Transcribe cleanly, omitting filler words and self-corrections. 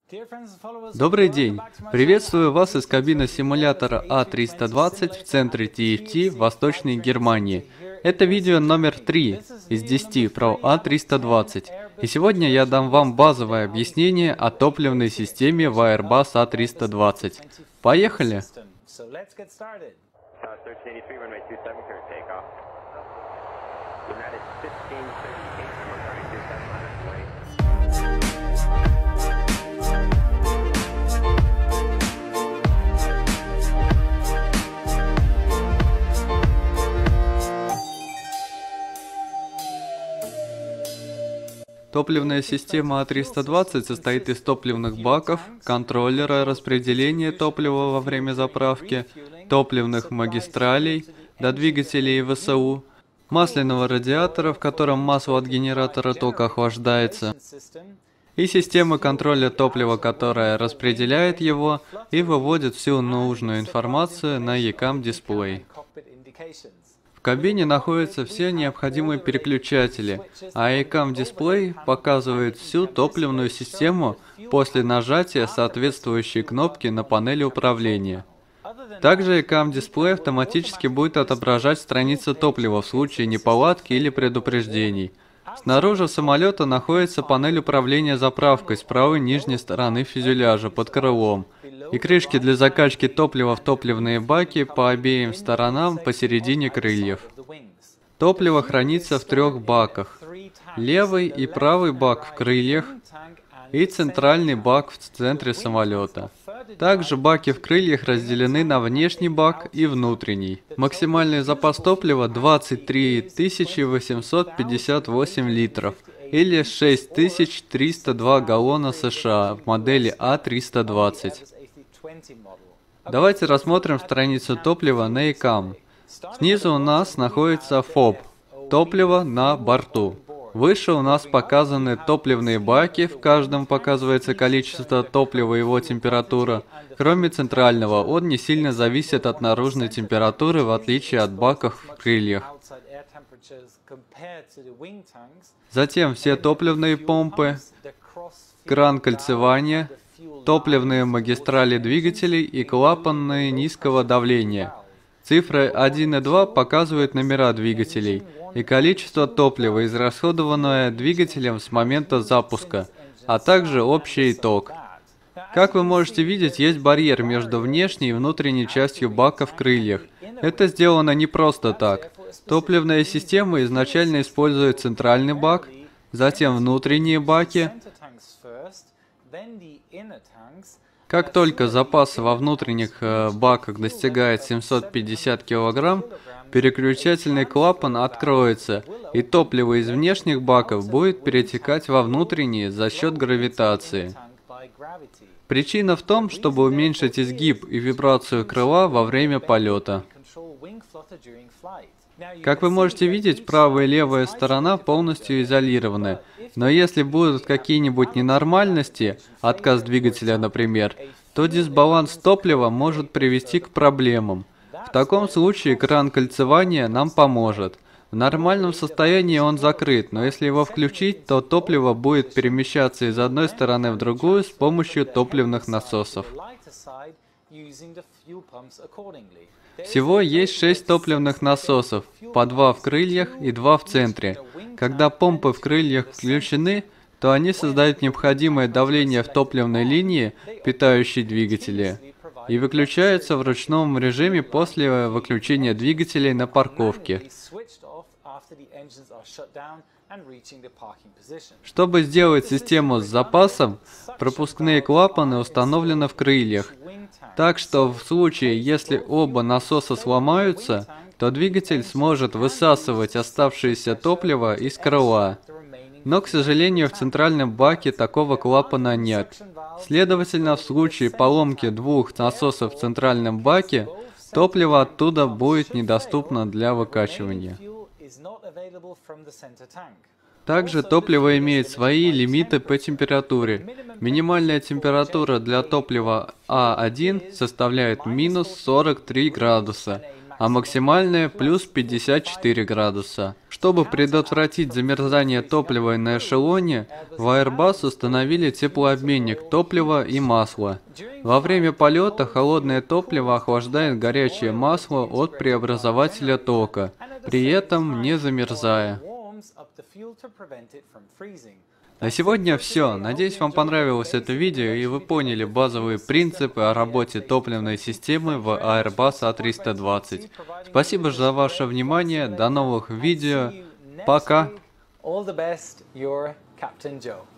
Добрый день! Приветствую вас из кабины симулятора А320 в центре TFT в Восточной Германии. Это видео номер 3 из 10 про А320. И сегодня я дам вам базовое объяснение о топливной системе в Airbus A320. Поехали! Топливная система А320 состоит из топливных баков, контроллера распределения топлива во время заправки, топливных магистралей до двигателей ВСУ, масляного радиатора, в котором масло от генератора тока охлаждается, и системы контроля топлива, которая распределяет его и выводит всю нужную информацию на ECAM-дисплей. В кабине находятся все необходимые переключатели, а ECAM-дисплей показывает всю топливную систему после нажатия соответствующей кнопки на панели управления. Также ECAM-дисплей автоматически будет отображать страницы топлива в случае неполадки или предупреждений. Снаружи самолета находится панель управления заправкой с правой нижней стороны фюзеляжа под крылом и крышки для закачки топлива в топливные баки по обеим сторонам посередине крыльев. Топливо хранится в 3 баках. Левый и правый бак в крыльях и центральный бак в центре самолета. Также баки в крыльях разделены на внешний бак и внутренний. Максимальный запас топлива 23 858 литров или 6302 галлона США в модели А320. Давайте рассмотрим страницу топлива на ECAM. Снизу у нас находится ФОБ – топливо на борту. Выше у нас показаны топливные баки, в каждом показывается количество топлива и его температура. Кроме центрального, он не сильно зависит от наружной температуры, в отличие от баков в крыльях. Затем все топливные помпы, кран кольцевания, топливные магистрали двигателей и клапаны низкого давления. Цифры 1 и 2 показывают номера двигателей и количество топлива, израсходованное двигателем с момента запуска, а также общий итог. Как вы можете видеть, есть барьер между внешней и внутренней частью бака в крыльях. Это сделано не просто так. Топливная система изначально использует центральный бак, затем внутренние баки. Как только запас во внутренних баках достигает 750 кг, переключательный клапан откроется, и топливо из внешних баков будет перетекать во внутренние за счет гравитации. Причина в том, чтобы уменьшить изгиб и вибрацию крыла во время полета. Как вы можете видеть, правая и левая сторона полностью изолированы. Но если будут какие-нибудь ненормальности, отказ двигателя, например, то дисбаланс топлива может привести к проблемам. В таком случае кран кольцевания нам поможет. В нормальном состоянии он закрыт, но если его включить, то топливо будет перемещаться из одной стороны в другую с помощью топливных насосов. Всего есть 6 топливных насосов, по 2 в крыльях и 2 в центре. Когда помпы в крыльях включены, то они создают необходимое давление в топливной линии, питающей двигатели, и выключаются в ручном режиме после выключения двигателей на парковке. Чтобы сделать систему с запасом, пропускные клапаны установлены в крыльях, так что в случае, если оба насоса сломаются, то двигатель сможет высасывать оставшееся топливо из крыла. Но, к сожалению, в центральном баке такого клапана нет. Следовательно, в случае поломки 2 насосов в центральном баке, топливо оттуда будет недоступно для выкачивания. Также топливо имеет свои лимиты по температуре. Минимальная температура для топлива А1 составляет минус 43 градуса, а максимальная плюс 54 градуса. Чтобы предотвратить замерзание топлива на эшелоне, в Airbus установили теплообменник топлива и масла. Во время полета холодное топливо охлаждает горячее масло от преобразователя тока, при этом не замерзая. На сегодня все. Надеюсь, вам понравилось это видео и вы поняли базовые принципы о работе топливной системы в Airbus A320. Спасибо за ваше внимание. До новых видео. Пока.